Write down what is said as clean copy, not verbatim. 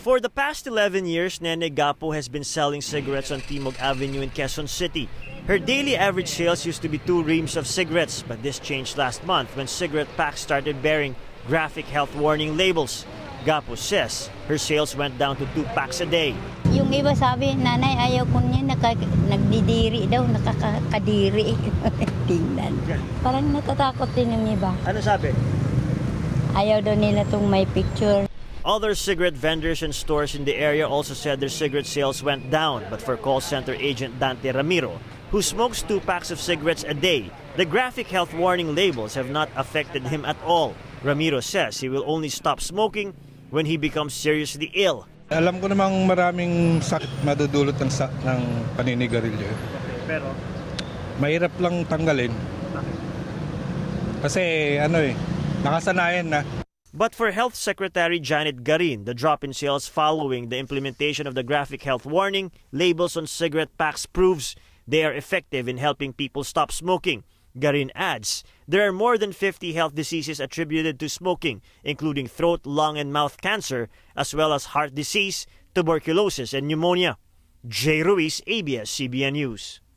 For the past 11 years, Nene Gapo has been selling cigarettes on Timog Avenue in Quezon City. Her daily average sales used to be 2 reams of cigarettes, but this changed last month when cigarette packs started bearing graphic health warning labels. Gapo says her sales went down to 2 packs a day. Yung iba sabi, nanay, ayaw ko niya, nagdidiri daw, nakakadiri. Tingnan. Parang natatakot din yung iba. Ano sabi? Ayaw daw nila itong may picture. Other cigarette vendors and stores in the area also said their cigarette sales went down. But for call center agent Dante Ramiro, who smokes 2 packs of cigarettes a day, the graphic health warning labels have not affected him at all. Ramiro says he will only stop smoking when he becomes seriously ill. Alam ko namang maraming sakit madudulot ng paninigarilyo. Pero mahirap lang tanggalin. Kasi nakasanayan na. But for Health Secretary Janet Garin, the drop in sales following the implementation of the graphic health warning labels on cigarette packs proves they are effective in helping people stop smoking. Garin adds, there are more than 50 health diseases attributed to smoking, including throat, lung, and mouth cancer, as well as heart disease, tuberculosis, and pneumonia. J. Ruiz, ABS-CBN News.